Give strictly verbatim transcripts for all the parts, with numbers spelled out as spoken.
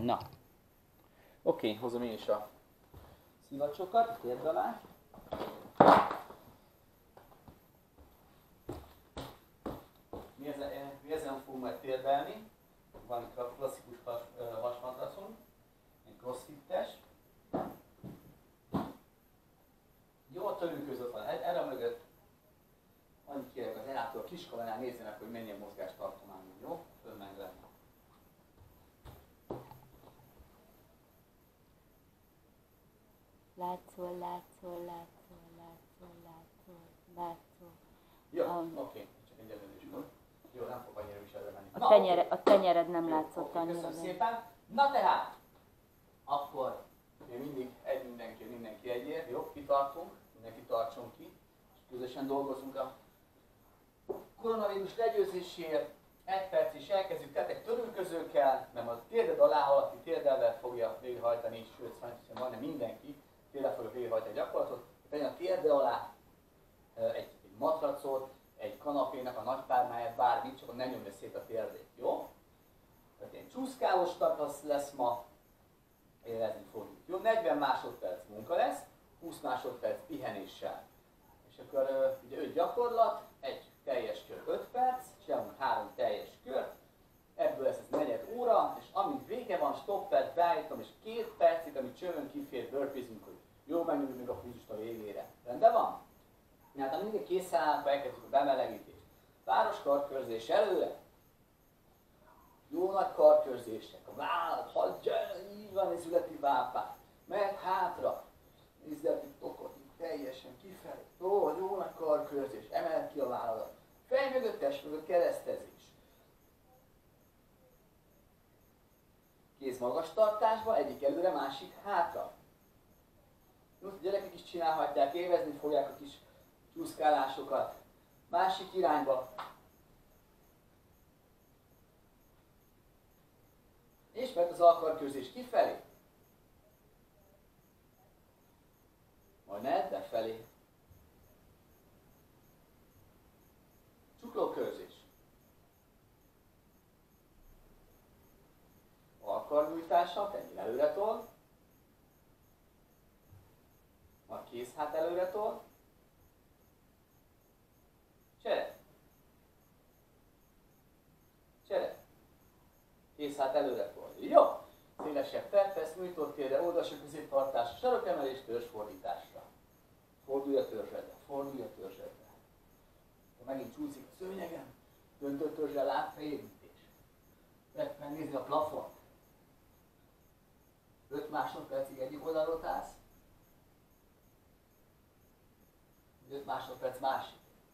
Na. Oké, okay, hozom én is a szivacsokat, térd alá. Mi ezen, mi ezen fogunk majd térdelni. Van itt a klasszikus has, hasmatracon, egy crossfittes. Jó, a törőközött van. Erre mögött annyit kérek az elától a kiskalanál nézzenek, hogy mennyi a mozgástartomány. Jó? Fönn meg lenni. Látszol, látszol, látszol, látszol, látszol, látszol. Jó, um, oké, okay. Csak egy előzés volt. Jó, nem fog annyira viselve menni. A, tenyere, a tenyered nem látszott okay, annyira. Köszönöm szépen. Na tehát, akkor mi mindig egy mindenki, mindenki egyért, jó? Kitartunk, mindenki tartson ki, és közösen dolgozunk a koronavírus legyőzéséért. Egy perc is elkezdjük, tehát egy törülközőkkel, nem a térded alá halatti térdelvel fogja végrehajtani, sőt, szóval majdnem mindenki térdel fogja végrehajtani a gyakorlatot. Tegyen a térde alá egy, egy matracot, egy kanapének a nagypárnáját, bármit, csak ne nyomja szét a térdét, jó? Tehát egy csúszkálós szakasz lesz ma, érezni fogjuk. Jó, negyven másodperc munka lesz, húsz másodperc pihenéssel. És akkor ugye öt gyakorlat, egy teljes kör öt perc, csinálunk három teljes kört, ebből lesz ez negyed óra, és amint vége van, stoppet beállítom, és két percig, amit csövön kifér, burpeezünk, hogy jó, megnyomjuk még a fizust a végére. Rendben van? Hát ha mindig készen állunk, elkezdjük a bemelegítést. Páros karkörzés előre. Jó nagy karkörzések. A vállat, hagyja, így van, ez ületi vápát. Meg hátra. Nézd el, itt tokot, itt teljesen kifelé. Jó, jó nagy karkörzés, emeld ki a vállalat. Fej mögött, test mögött keresztezés. Kéz magas tartásba, egyik előre, másik hátra. Most a gyerekek is csinálhatják, élvezni fogják a kis csúszkálásokat. Másik irányba. És mert az alkarkőzés kifelé. Majd ne, befelé. Csuklókörzés. Alkarnyújtása, ennyire előre tol. Majd kézhát előre tol. Csere. Csere. Kézhát előre tol. Jó. Szélesebb terpesz, nyújtott térre, oldalsó középtartás, sarokemelés, törzsfordításra. Fordulj a törzsedre, fordulj a törzsedre. Ha megint csúszik a szőnyegen, döntő törzsre lábfejérítés. Megnézni a plafont. öt másodpercig egyik oldalról állsz. öt másodperc másik.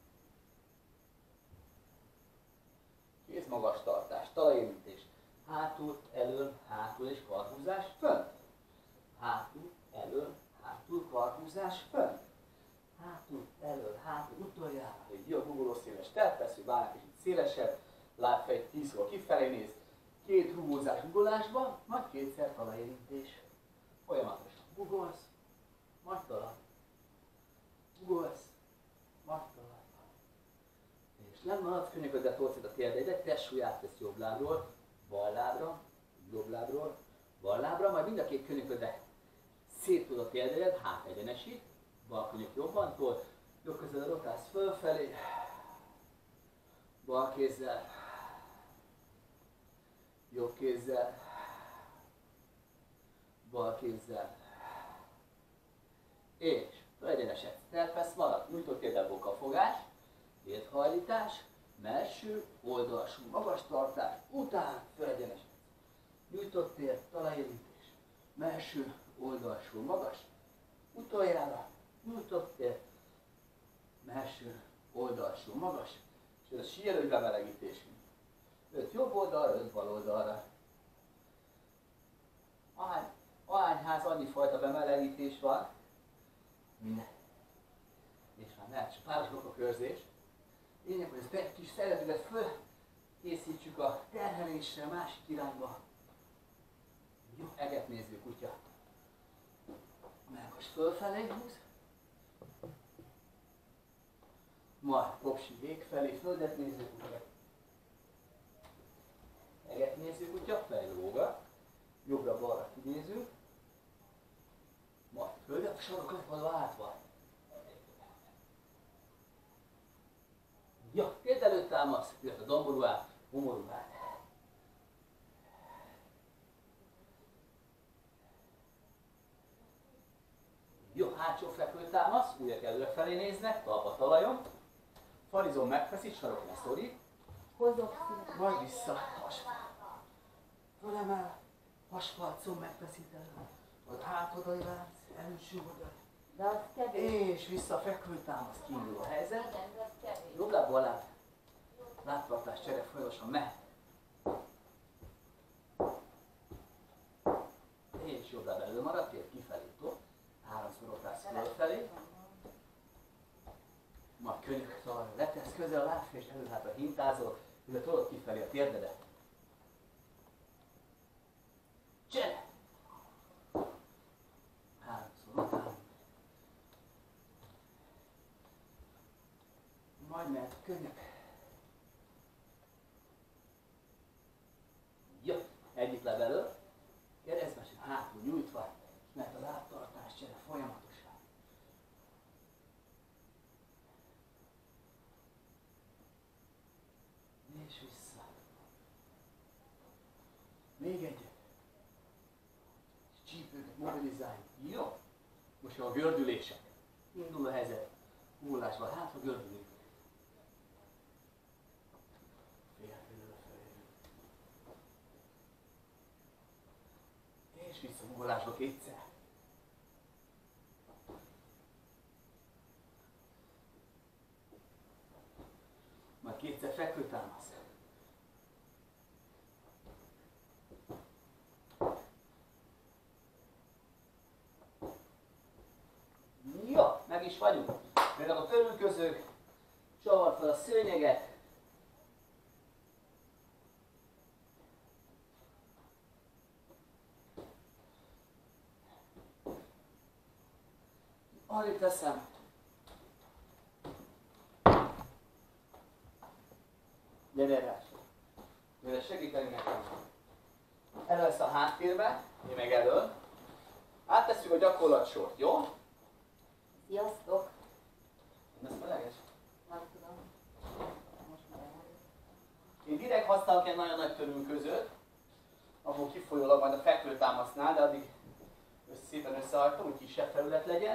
Kéz magas tartás, talajérintés. Hátul, elől, hátul és karhúzás fönn. Hátul, elől, hátul, karhúzás fönn. Hátul, elől, hátul, utoljára. Egy jó gugoló széles terpeszű, bárnak is itt szélesebb. Lábfej tízról kifelé néz. Két rugózás gugolásban, majd kétszer talajérintés. Folyamatosan gugolsz, majd talaj. Gugolsz, majd talaj. És nem maradsz, könyököddel tolcid a térdeidet, testsúlyát vesz jobb lábról, bal lábra, jobb lábról, bal lábra, majd mind a két könyököddel széttol a térdeidet, hát egyenesít, bal könyök jobban tol, jobb közel rotálsz fölfelé, bal kézzel, jobb kézzel, bal kézzel, és egyeneset, terpesz marad, nyújtott térdel bokafogás, térdhajlítás, mellső, oldalsú, magas tartás, után fölegyeneset. Nyújtott tér, talajérintés, mellső, oldalsú, magas, utoljára, nyújtott tér, mellső, oldalsú, magas, és ez a síelő bemelegítésünk. öt jobb oldalra, öt bal oldalra. Ahány, ahányház annyi fajta bemelegítés van, minden. És már ne, csak páros blokkkörzés. Lényeg, hogy ezt egy kis szeretüket fölkészítsük a terhelésre másik irányba. Jó, eget néző kutya. Meg most fölfelé húz. Majd popsi végfelé, földet néző kutya. Eget néző kutya, fejlóga. Jobbra sarok le van váltva. Ja, térd előtt támasz, illetve domború át, humorú át. Jó, hátsó fekvő támasz, ujjak előrefelé néznek, talpa talajon. Farizom megfeszít, sarok leszorít. Hozok szívet. Majd vissza, hasfal. Fölemel, hasfalcon megfeszíted. Ott hátodai látsz, előső oldal. De az kevés. És vissza a fekvő támasz, kiindul a helyzet. Igen, de az kevés. Jobb láb, bal láb. Lábtartás, csere folyamatosan mehet. És jobb láb elő marad, tér kifelé top. Háromszor rotálsz fölfelé. Majd könnyű talaj letesz közel a lábfés, elő-hátra hintázol, illetve tolod kifelé a térdedet. Csere! Háromszor rotálunk. Majd mehet könnyek. Jó, egyik láb elő, keresztmesen hátul nyújtva, mert a lábtartás csere folyamatosan. És vissza. Még egyet. És csípőket mobilizáljuk. Jó. Most a gördülések. Indul a helyzet. Hullásban hátra gördülünk. Félfelől felé. És vissza hullásba kétszer. Majd kétszer fekvőtámasz. Jó, meg is vagyunk. Például a körülközők, csavar fel a szőnyeget. Arrébb teszem. Gyere rá. Gyere segíteni nekem. Elő lesz a háttérbe, én meg elől. Áttesszük a gyakorlatsort, jó? Sziasztok! Ez meleges? Nem tudom. Most már elmondom. Én direkt használok egy nagyon nagy törülközőt, abból kifolyólag majd a fekvőtámasznál, de addig szépen összehajtom, hogy kisebb felület legyen.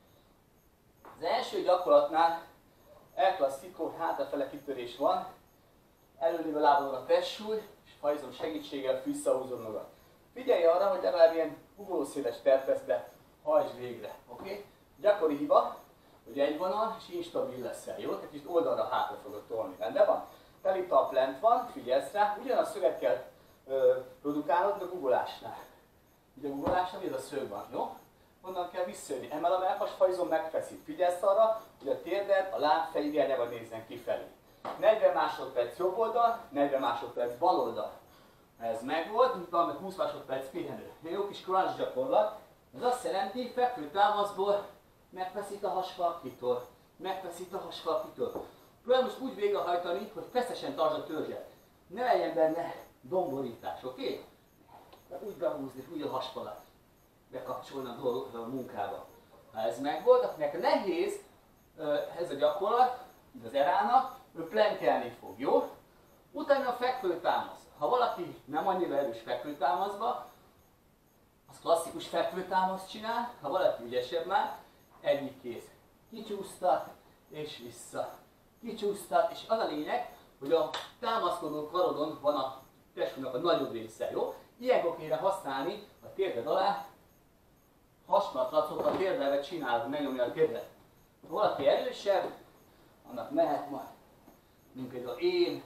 Az első gyakorlatnál elklasszikó hátrafele kitörés van, előlévő lábon a testsúly, és hajzom segítséggel visszahúzom magad. Figyelj arra, hogy legalább ilyen ugolószéles terpeszbe hajtsd végre, oké? Okay? Gyakori hiba, hogy egy vonal, és instabil leszel, jó? Tehát itt oldalra hátra fogod tolni, rendben van? Telitalp lent van, figyelsz rá, ugyanaz szöget kell ö, produkálnod, de a guggolásnál. Ugye a guggolásnál ez a szög van, jó? Onnan kell visszajönni, emel a mellkasfajzom, megfeszít. Figyelsz arra, hogy a térded, a láb fejirányába nézzen kifelé. negyven másodperc jobb oldal, negyven másodperc bal oldal. Ha ez megvolt, valamint húsz másodperc pihenő. Jó kis crunch gyakorlat. Ez azt jelenti, fekvő támaszból megfeszít a hasfalkitól, megfeszít a hasfalkitól. Próbálj most úgy végrehajtani, hogy feszesen tartsd a törzset. Ne legyen benne domborítás, oké? Okay? Úgy behúzni, úgy a hasfalat. Bekapcsolni a, dolgok, a munkába. Ha ez megvolt, akkor neked nehéz ez a gyakorlat, az erának, ő plenkelni fog, jó? Utána a fekvőtámasz. Ha valaki nem annyira erős fekvőtámaszba, az klasszikus fekvőtámaszt csinál, ha valaki ügyesebb már, egyik kéz. Kicsúsztat és vissza. Kicsúsztat, és az a lényeg, hogy a támaszkodó karodon van a testsúlynak a nagyobb része, jó? Ilyenkor kéne használni a térded alá, hasfalatlacot a térdelvet csinálod, ne nyomja a térdet. Ha valaki erősebb, annak mehet majd, mint például én,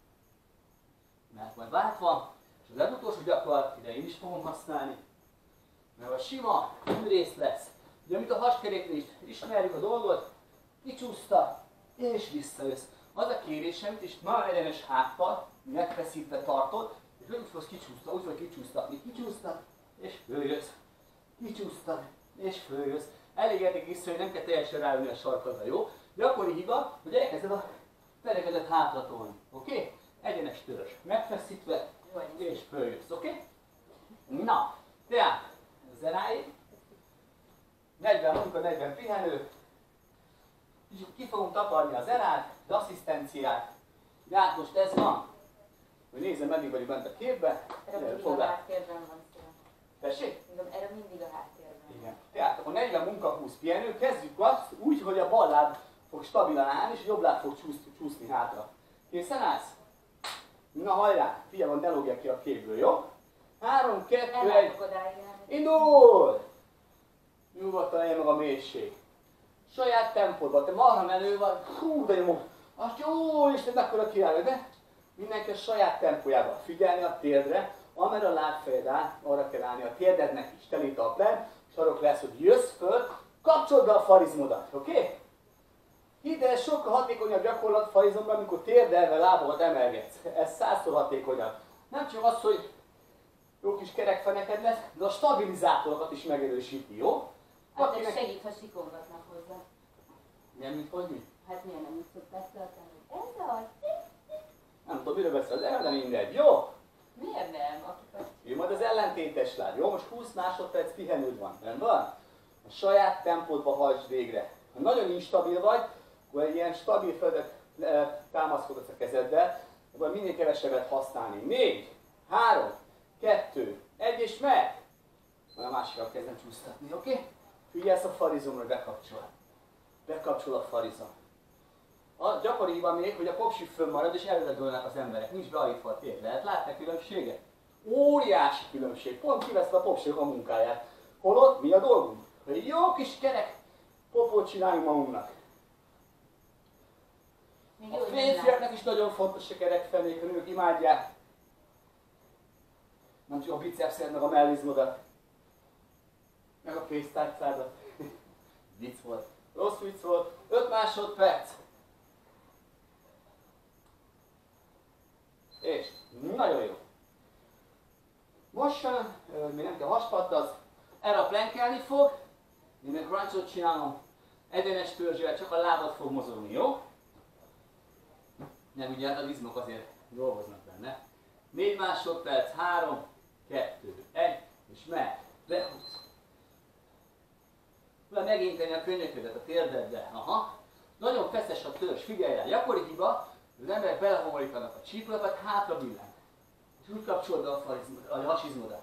mehet majd váltva, és az legutolsó gyakorlat, ide én is fogom használni, mert a sima űrész lesz. Ugye, amit a haskeréknél is ismerjük a dolgot, kicsúszta, és visszajössz. Az a kérésem, és nagyon egyenes háttal, megfeszítve tartod, és úgy fogsz kicsúszta, úgy fogsz kicsúsztatni, kicsúsztat, és följössz. Kicsúsztad, és följössz. Elég eddig vissza, hogy nem kell teljesen ráülni a sarkadra, jó? Gyakori hiba, hogy elkezded a fenekedet hátra tolni, oké? Okay? Egyenes törzs, megfeszítve, és följössz, oké? Okay? Na, tehát, az eráig negyven munka, negyven pihenő. Kicsit ki fogunk takarni az erát, az asszisztenciát. Hát most ez van. Hogy nézem, meddig vagyok bent a képbe. Erre mindig a háttérben van szó. Tessék? Mondom, erre mindig a háttérben. Igen. Tehát akkor negyven munka, húsz pihenő. Kezdjük azt úgy, hogy a bal láb fog stabilan állni, és a jobb láb fog csúszni, csúszni hátra. Készen állsz? Na hajrá! Figyelj, van, ne lógja ki a képből, jó? három, kettő, egy. Indul! Nyugodtan legyen meg a mélység. Saját tempódban, te marha menő vagy, hú, de jó. Azt jó, Isten, mekkora király, de mindenki a saját tempójában. Figyelni a térdre, amerre a lábfejed áll, arra kell állni a térdednek is. Telít a pleb, sarok lesz, hogy jössz föl, kapcsold be a farizmodat, oké? Okay? Hidd el, ez sokkal hatékonyabb gyakorlat farizomban, amikor térdelve lábadat emelgetsz. Ez százszor hatékonyabb. Nem csak az, hogy jó kis kerekfeneked lesz, de a stabilizátorokat is megerősíti, jó? Hát ez segít, ha sikongatnak hozzá. Nem, mint hogy mi? Hát miért nem úgy szokták tartani, hogy ez az? Nem tudom, miről beszél az el, de mindegy, jó? Miért nem? Akiket... Jó, majd az ellentétes láb, jó? Most húsz másodperc pihenőd van, rendben van? A saját tempódba hajtsd végre. Ha nagyon instabil vagy, akkor egy ilyen stabil földet támaszkodsz a kezeddel, akkor minél kevesebbet használni. négy, három, kettő, egy és meg! Majd a másikkal kezdem csúsztatni, oké? Okay? Figyelsz a farizomra, bekapcsol. Bekapcsol a farizom. A gyakoriban még, hogy a popsi fönnmarad és előredőlnek az emberek. Nincs beállítva a tér. Lehet látni különbséget? Óriási különbség. Pont kiveszve a popsik a munkáját. Holott mi a dolgunk? Hogy jó kis kerek popót csináljunk magunknak. A férfiaknak is nagyon fontos a kerekfenék, a nők imádják. Nem csak a bicepszed, meg a mellizmodat. Meg a pénztárcádat. Vicc volt. Rossz vicc volt. öt másodperc. És nagyon jó. Most uh, még nem kell haspattasz. Erre a plankelni fog. Minden crunchot csinálom. Egyenes törzsével csak a lábad fog mozogni, jó? Nem, ugye az izmok azért dolgoznak benne. négy másodperc, három, kettő, egy, és meg. Lehúz. Próbálj meginteni a könyöködet a térdeddel. Aha. Nagyon feszes a törzs, figyelj rá. Gyakori hiba, az emberek belehomorítanak a csípulakat, hátra billen. És úgy kapcsolod be a, a hasizmodat.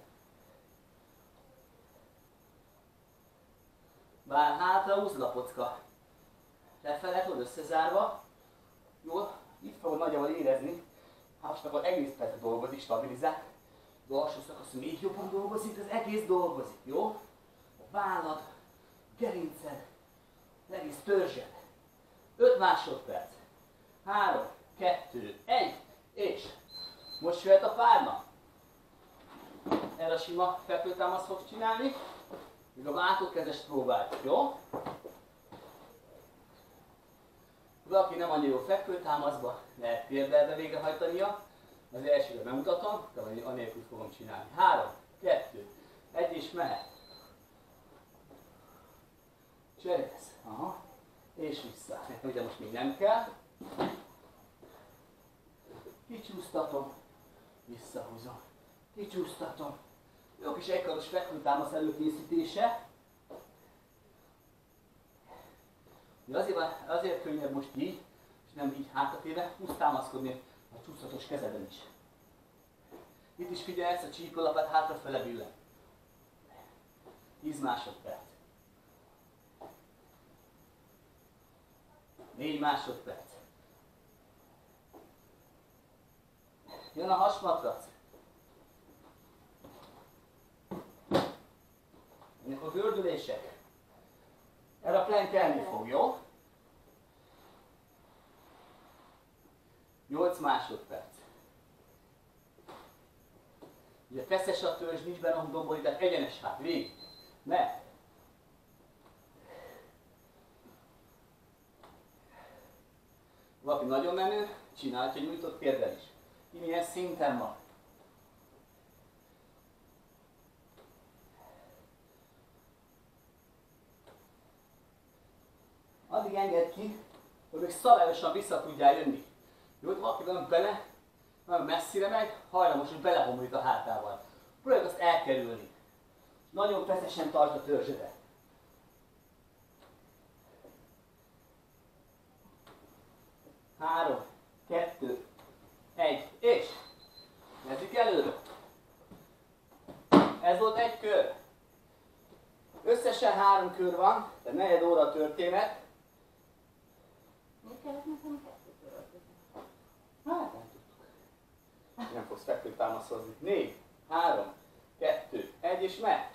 Bár hátra húzd a kocka. Lefele tudod összezárva. Jó, itt fogod nagyjából érezni. Hát akkor egész percet dolgozik, stabilizál. De alsó szakasz még jobban dolgozik, az egész dolgozik, jó? A vállad, gerinced, az egész törzsed. öt másodperc. három, kettő, egy, és most jöhet a párna. Erre a sima fekvőtámaszt fogsz csinálni, míg a váltókezest próbáljuk, jó? Valaki nem annyira jó fekvőtámaszba, lehet térdelbe végrehajtania. Az elsőre bemutatom, de anélkül fogom csinálni. három, kettő, egy és mehet. Cserélsz. Aha. És vissza. Ugye most még nem kell. Kicsúsztatom. Visszahúzom. Kicsúsztatom. Jó kis egykaros fekvőtámasz előkészítése. Azért, azért könnyebb most így, és nem így hátratéve, tudsz támaszkodni a csúsztatos kezeden is. Itt is figyelsz, a csíkolapát hátrafele billen. tíz másodperc. négy másodperc. Jön a hasmatrac. Ennek a gördülések. Erre a plankelni fog, jó? nyolc másodperc. Ugye feszes a törzs, nincs benne a domborítás, egyenes hát, végig. Ne! Valaki nagyon menő, csinálhatja egy nyújtott térdel is. Ki milyen szinten van. Addig engedd ki, hogy még szabályosan vissza tudjál jönni. Jó, hogy valaki nem bele, nagyon messzire megy, hajlamos, hogy belehomlít a hátával. Próbáljuk azt elkerülni. Nagyon feszesen tartsd a törzsedet. három, kettő, egy, és nézzük előre. Ez volt egy kör. Összesen három kör van, de negyed óra történet. Miért kellett nekem kettő köröt? Hát nem tudtuk. Nem fogsz fekvőtámaszt hozni. négy, három, kettő, egy, és megy.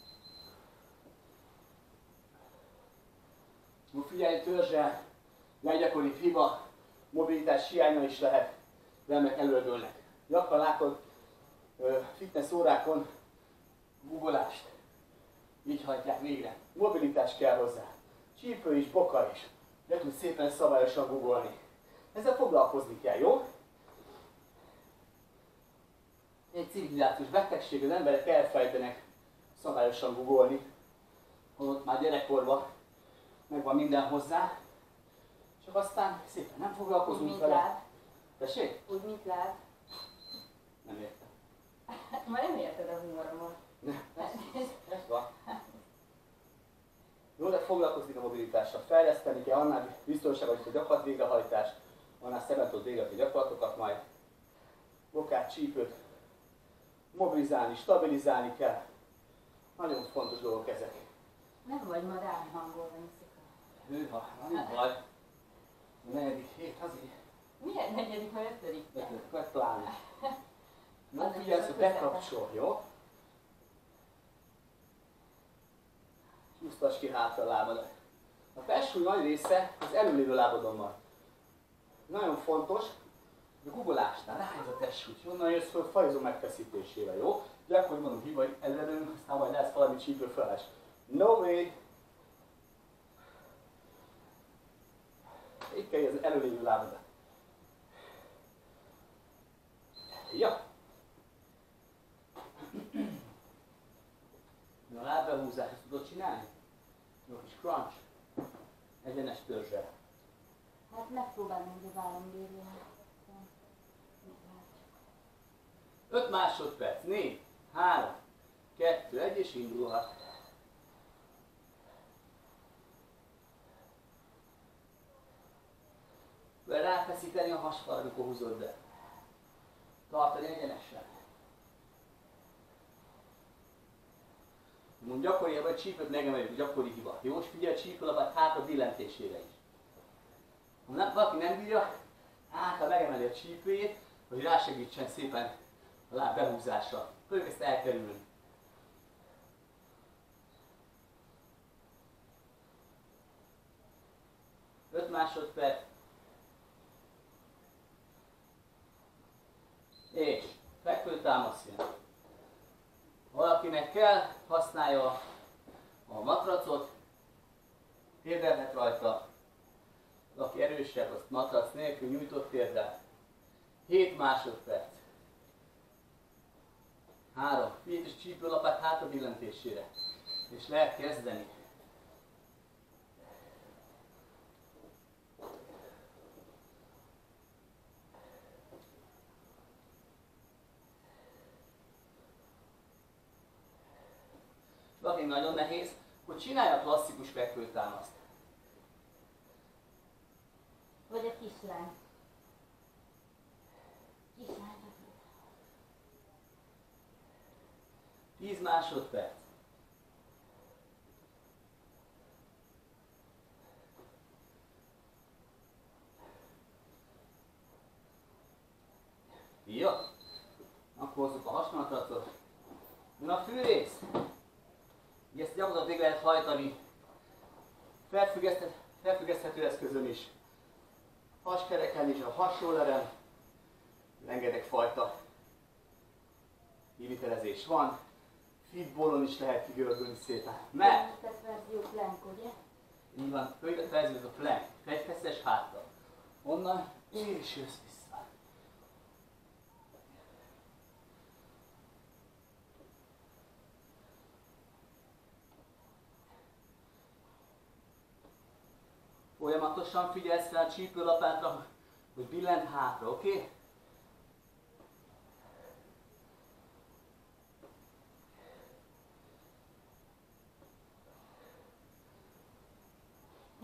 Figyelj, törzsel, leggyakoribb hiba, mobilitás hiánya is lehet, de emberek előredőlnek. Gyakran látod fitness órákon guggolást. Így hajtják végre. Mobilitás kell hozzá. Csípő is, boka is. De tudsz szépen szabályosan guggolni. Ezzel foglalkozni kell, jó? Egy civilizációs betegség, az emberek elfelejtenek szabályosan guggolni. Holott már gyerekkorban megvan minden hozzá. Csak aztán szépen nem foglalkozunk Úgy, vele. mint láb. Tessék? Úgy, mint láb. Nem értem. Hát már nem érted a humoromat. Ez van. Jó, de foglalkozni a mobilitással. Fejleszteni kell, annál biztonságosabb a gyakorlat végrehajtás, annál szebben tud végrehajtani gyakorlatokat majd. Bokát, csípőt mobilizálni, stabilizálni kell. Nagyon fontos dolgok ezek. Nem vagy ma rám hangolva, Iszika. Hűha, nem baj. A negyedik hét az így. Milyen negyedik vagy ötödik? Ötödik, pláne. Jó, Az figyelsz, is hogy a közepes. bekapcsol, jó? Húztasd ki hátra a lábadat. A testsúly nagy része az előlévő lábadon van. Nagyon fontos, hogy a guggolásnál ráhelyez a testsúly. Onnan jössz föl fajzó megfeszítésével, jó? De akkor mondom, hiba, hogy előlünk, aztán majd lesz valami csípő feles. No way! Itt kell az előlévő lábadat. Ja. A lábbehúzást ezt tudod csinálni? Jó kis crunch. Egyenes törzsel. Hát megpróbálom, hogy a vállam bírjon. öt másodperc. négy, három, kettő, egy, és indulhat. Vagy ráfeszíteni a hasfal, amikor húzod be. Tartani egyenesen. Mond gyakori, vagy csípőt megemeljük, gyakori hiba. Jó, és figyelj a csípőlapát hátra billentésére is. Ha nem, valaki nem bírja, hátra megemeli a csípőjét, hogy rásegítsen szépen a láb behúzásra. Fogjuk ezt elkerülni. öt másodperc. És fekvőtámasz jön. Valakinek kell, használja a matracot, térdelhet rajta. Aki erősebb, azt matrac nélkül nyújtott térdel. hét másodperc. három. Figyelj, és csípőlapát hátra billentésére. És lehet kezdeni. Valaki nagyon nehéz, hogy csinálja a klasszikus fekvőtámaszt. Vagy a kislány. Kislány. tíz másodperc. Jó. Akkor hozzuk a hasmatracot. Jön a fűrész. Ezt gyakorlatilag végig lehet hajtani felfüggeszthető eszközön is. Haskereken is, a hasrolleren. Rengeteg fajta kivitelezés van. Fitballon is lehet kigördülni szépen. Mert Fölvetett verzió plank, ugye? így van, fölvetett verzió, ez a plank. Fegyfeszes hátra. Onnan és jössz vissza. Folyamatosan figyelsz rá a csípőlapátra, hogy billent hátra, oké? Okay?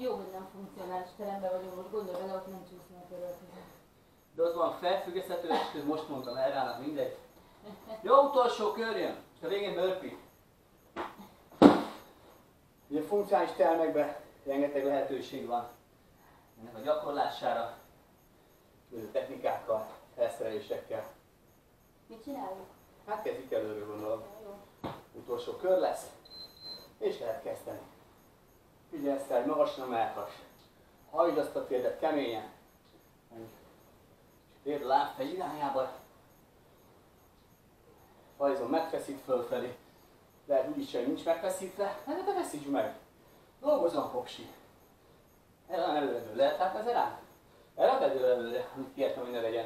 Jó, hogy nem funkcionális teremben vagyunk, most gondolj bele, ott nem csúszni a törölközön. De ott van felfüggeszthető esküvő, most mondtam, elrának mindegy. Jó, utolsó kör jön, és a végén burpee. Ugye a funkcionális termekben rengeteg lehetőség van ennek a gyakorlására, különböző technikákkal, felszerelésekkel. Mit csináljuk? Hát kezdjük előről, gondolom. Jó. Utolsó kör lesz, és lehet kezdeni. Figyelj fel, hogy magasra mehethass. Hajtsd azt a térdet keményen. Térd a lábfej irányába. Hajzon megfeszít fölfelé. Lehet úgy is, hogy nincs megfeszítve, hát de feszítsd meg. Dolgozzon popsi. Erre nem előredő. Lehet látni az erán? Erre belül előre, amit kértem, hogy ne legyen.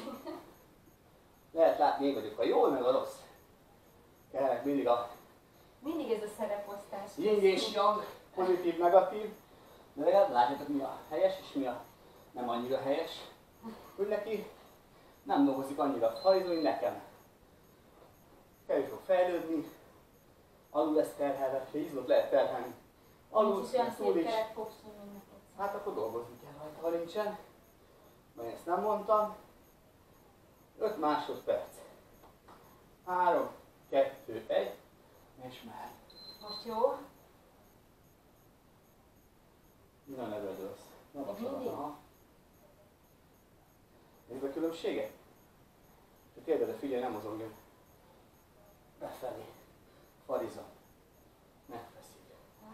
Lehet látni, én vagyok a jó, meg a rossz. Kellene mindig a Mindig ez a szereposztás. yin és yang, pozitív, negatív. De legalább látjátok, mi a helyes és mi a nem annyira helyes. Hogy neki nem dolgozik annyira hajzó, mint nekem. Kell fog fejlődni, alul lesz terhelve, ha izmot lehet terhelni. Alul, Nincs is olyan túl szép is. kerek popsin, mint neked. Hát akkor dolgozni kell rajta, ha nincsen. Majd ezt nem mondtam. öt másodperc. három, kettő, egy, és mehet. Most jó? Minden levedősz. Mindig? Aha. Nézd a különbséget? A térdedre figyelj, nem mozogjon. Befelé. Farizom. Megfeszít.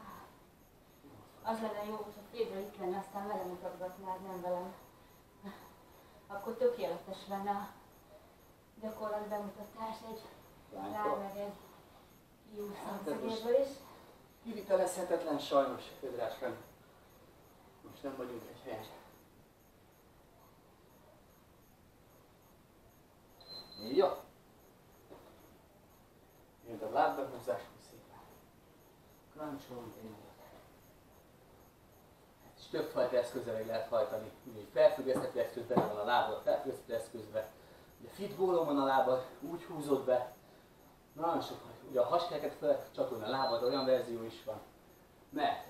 Az lenne jó, hogy a Pédra itt lenne, aztán velem mutatgatnád, nem velem. Akkor tökéletes lenne a gyakorlat bemutatás egy rá meg egy jó szemszögéből is. Kivitelezhetetlen sajnos, kedvesem. Most nem vagyunk egy helyen. Jó. Jön a lábbehúzás, szépen. Krancsolunk egyet. És többfajta eszközzel lehet hajtani. Ugye egy felfüggeszthető eszköz benne van a lábad, felfüggeszthető eszközbe. Ugye fit gólon van a lábad, úgy húzod be. Nagyon sok, ugye a haskereket fel csatolni a lábad, olyan verzió is van. Mert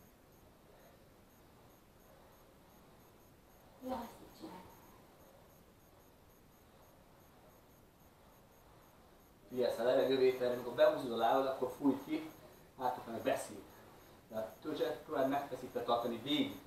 Ja, ezt így csinálj. figyelsz a levegővételre, amikor behúzod a lábad, akkor fújj ki, hátra meg beszél. Tehát törzset próbáld megfeszítve tartani végig.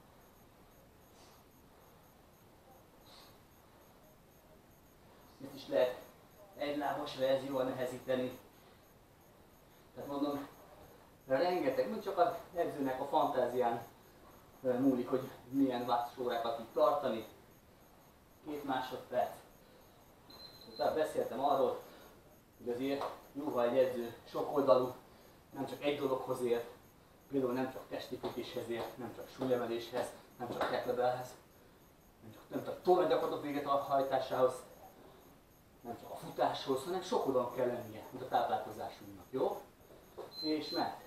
Ezt is lehet egylábas verzióval nehezíteni. Tehát mondom, rengeteg, mint csak az edzőnek a fantázián múlik, hogy milyen wattsórákat így tartani. Két másodperc. Utána beszéltem arról, hogy azért jó, ha egy edző sokoldalú, nem csak egy dologhoz ért, például nem csak testi futáshez ért, nem csak súlyemeléshez, nem csak kettlebellhez, nem csak, nem csak tornagyakorlatok véget a hajtásához, nem csak a futáshoz, hanem sokoldalon kell lennie, mint a táplálkozásunknak, jó? És mehet.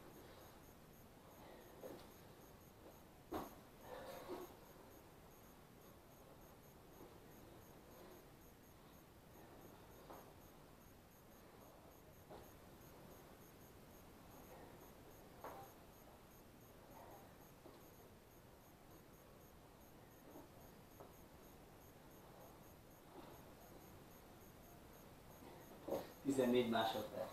tizennégy másodperc.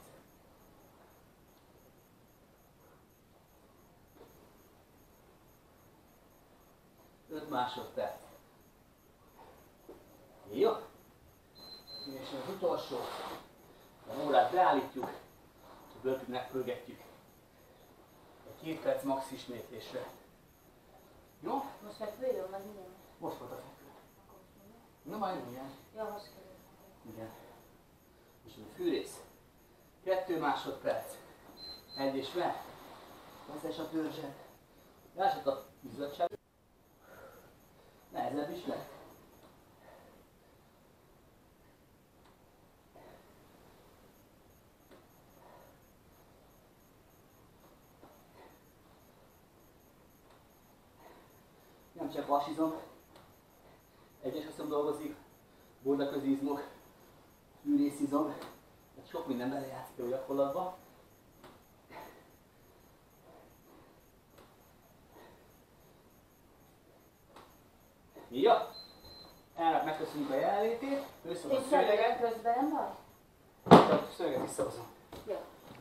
öt másodperc. Jó? És az utolsó, a órát beállítjuk, a bőrpit megpörgetjük. Egy két perc max ismétlésre. Jó? Most fekvőjön, vagy minden? Most volt a fekvő. Akkor most minden? Na majd milyen? Ja, most kerül. Igen. És a fűrész. Kettő másodperc. Egy és meg. Vezess a törzset. Lássad a izzadság. Nehezebb is lehet. Nem csak vasizom. Egyes haszom dolgozik. Bordaközi izmok. Fűrészizom. Sok minden belejátszik a gyakorlatba. Jó. Elnök megköszönjük a jelenlétét. Őszön a Én szőnyeget. közben, nem baj? Csak szőnyeget visszahozom. Jó.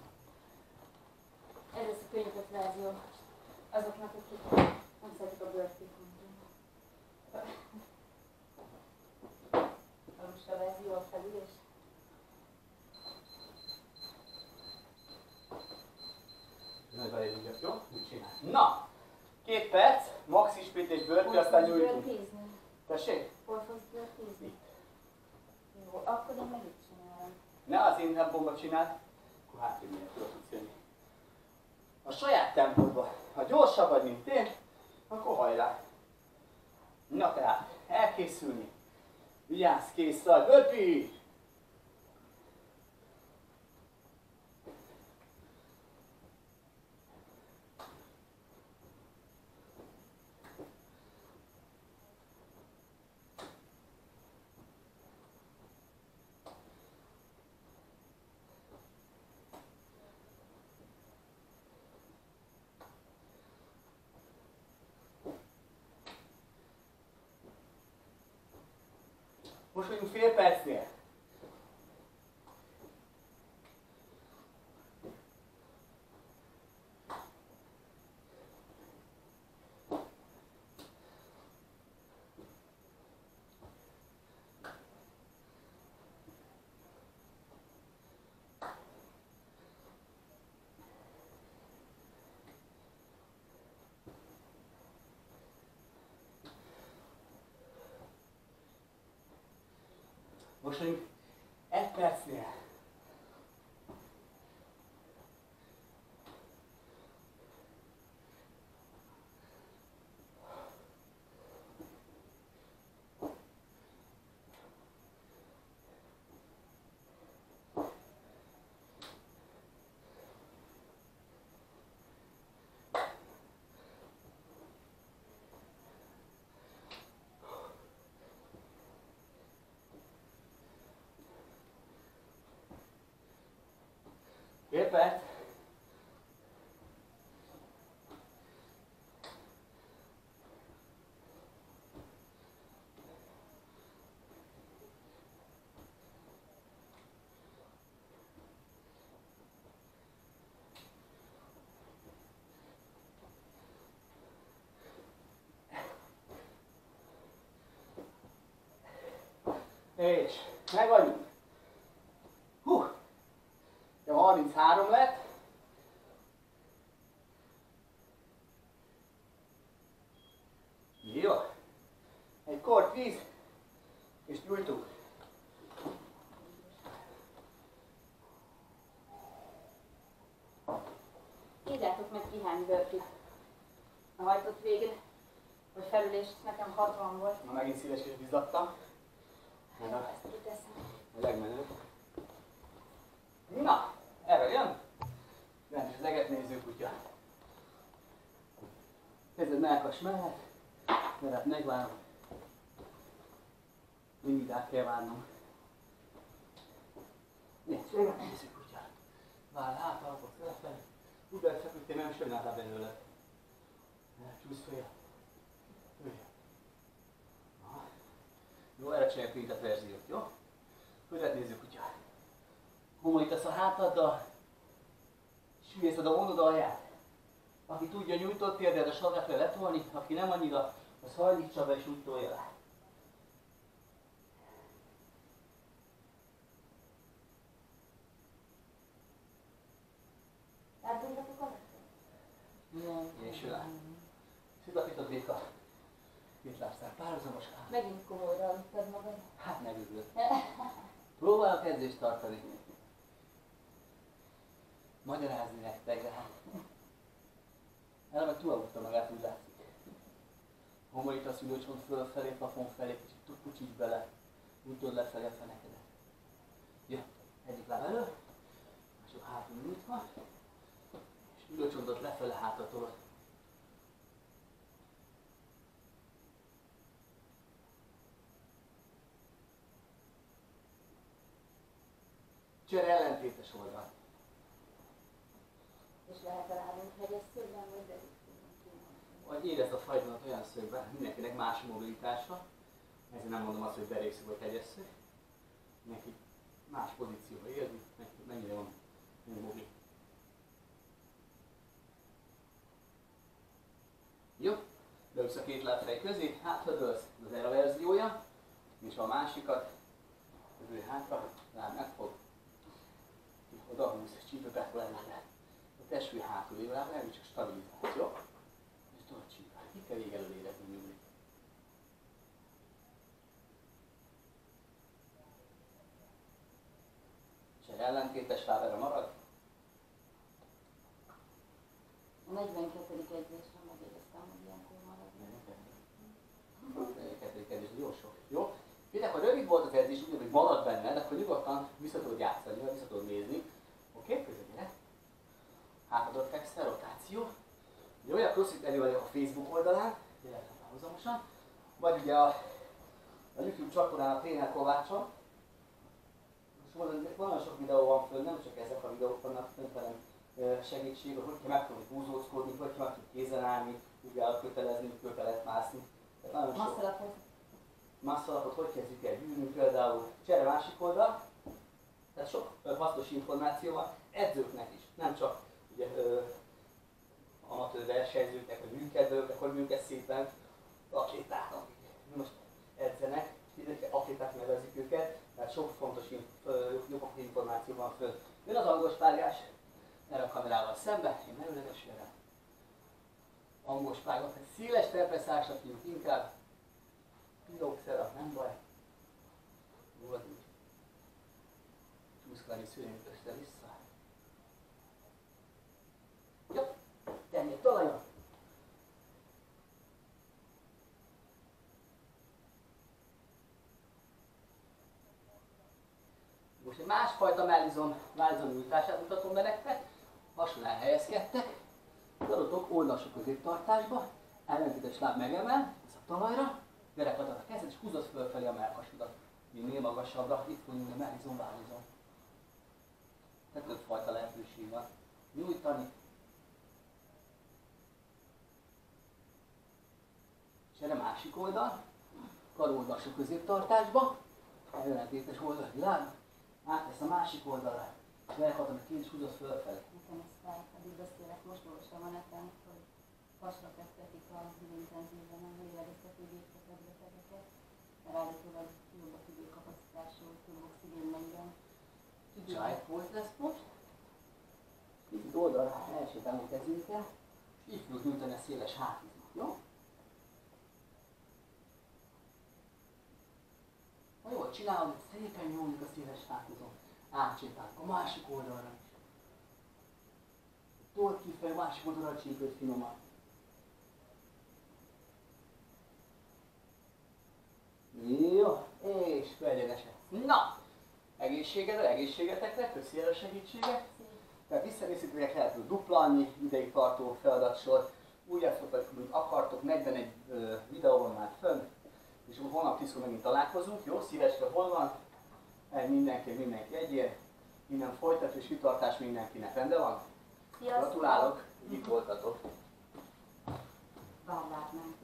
Ez lesz a könnyített verzió. Azoknak, akik nem szeretik a bőrtét. Most a verzió a felülés. Nagy beléljük, jó? Mit csinál? Na! Két perc, max ismétlés bőrpi, aztán nyújtunk. Bőrtízni? Tessék? Hol fogsz bőrtízni? Jó, akkor én meg itt csinálom. Ne az én tempómba csináld, akkor hátrébb miért tudod tudsz jönni. A saját tempódba. Ha gyorsabb vagy, mint én, akkor hajrá. Na tehát, elkészülni. Vigyázz, kész vagy, bőrpi! Most vagyunk fél percnél. Most vagyunk egy percnél. Fél perc. És meg vagyunk. Hú! De harminchárom lett. Jó. Egy kort víz, és nyújtunk. Írjátok meg ki hány bőrpit a hajtott végén, vagy felülés, nekem hatvan volt. Ma megint szíves és bizzadtam. Hát, ezt itt teszem. A legmenőbb. Na, erre jön. Rend az eget néző kutya. Kezded mellkas mellett, mert megvárom. Mindig át kell várnom. Nézd, eget néző kutya. Vár hát, alapot felfelé. Úgy belefeküdtél, nem sajnáltál belőle. Csúsz följebb. Följebb. Jó, erre csináljuk mint a verziót, jó? Követ néző kutya. Homorítasz a hátaddal, sülyezted a vonod alját. Aki tudja, nyújtott térded a sarkát kell letolni, aki nem annyira, az hajlítsa be és úgy tolja le. Átbújtatok a Nem. És ő áll. Szidapított béka. Mit láttál? Párhuzamos áll. Megint komolyra aludtad magad. Hát megüglött. Próbálok edzést tartani. Magyarázni nektek, de hát... El meg túlaludtam magát, úgy látszik. Homorít a szülőcsont fölfelé, plafon felé, kicsit kucsíts bele. Úgy tudod lefelé a fenekedet. Jó, egyik láb elő, mások hátul nyújtva, és ülőcsontot lefele hátra tolod. Csere ellentétes oldal. És lehet a lábunk hegyes szögben, vagy de vagy érezd a fajtodat olyan szögben, mindenkinek más mobilitása, ezért nem mondom azt, hogy derékszög vagy hegyesszög, mindenki más pozícióba érzi, mennyire van mobil. Jó, leülsz a két lábfej közé, hátradőlsz, az erre verziója, és a másikat, az ő hátra, láb megfog, oda húz, csípőket lenne. A testvő hátul éve láb, nem csak stabilizáció, és tudod csípőt. Itt kell végig elől érezni nyugni. És egy ellentétes láb erre marad. A negyvenkettedik edzésre megéreztem, hogy ilyenkor maradni. negyvenkettedik edzés, jó sok. Jó? Például, ha rövid volt az edzés, úgy, hogy marad benned, akkor nyugodtan vissza tudod játszani, vagy vissza tudod nézni. Oké, okay? Közöttére. Hátadra fekszel, rotáció. Ugye olyan crossfit elő vagyok a Facebook oldalán, illetve párhuzamosan. Vagy ugye a, a YouTube csatornán a Tréner Kovácson. Most mondom, nagyon sok videó van föl, nem csak ezek a videók vannak, föntelen segítség, hogy kell megtanulni húzózkodni, hogy kell meg kézen állni, úgy kell kötelezni, kötelet mászni. Masszalapot. Masszalapot, hogy kezdjük el gyűrni például. És erre másik oldal, tehát sok hasznos információ van, edzőknek is, nem csak ugye, ö, amatőr versenyzőknek, vagy műkedőknek, hogy működ szépen atléták, akik most edzenek, atléták nevezik őket, tehát sok fontos jobb információ van föl. Jön az angol spárgás, erre a kamerával szembe, én merőlegesére. Angol spárgat, egy széles terpeszársra fiúk inkább, pilókszera, nem baj. Volt úgy. Csúszkálni szőnyünk össze-vissza. Jó, tenni talajon. Most egy másfajta mellizom, mellizom nyújtását mutatom be nektek. Hasonlóan helyezkedtek. Adottok oldalsó középtartásba, ellentétes láb megemel, ez a talajra, gyerek adod a kezed és húzod fölfelé a mellkasudat. Minél magasabbra, itt fog nyúlni a mellizom, vállizom. Tehát többfajta lehetőség van. Nyújtani. És erre másik oldal, karoldalsó középtartásba, ellentétes oldali láb, átesz a másik oldalra. Belekadom a két és húzod fölfelé. Nekem ez fáj, addig beszélek, most olvasom a neten, hogy hasra fektetik az intenzíven a lélegeztető gépketegeket, mert állítólag jobb a tüdőkapacitású, több oxigén mennyiben. Jive volt lesz most. Itt oldalra elsétálunk kezünkkel, és így fogjuk nyújtani a széles hátizmat, jó? Ha jól csinálod, szépen nyúlik a széles hátizom. Átsétálunk a másik oldalra is. Told kifelé, másik oldalra csípőd finoman. Jó, és egyenesen. Na! Egészségedre, egészségetekre, köszi el a segítséget. Tehát visszanézhetőek lehet, hogy dupla annyi ideig tartó feladatsor. Úgy elfogadjuk, mint akartok, negyvenegy uh, videó van már fönn. És holnap tízkor megint találkozunk, jó? Szívecske hol van? Egy mindenki, mindenki egyér. Innen folytató és kitartás mindenkinek. Rendben van? Sziasztok! Gratulálok, itt voltatok. Bár látnánk.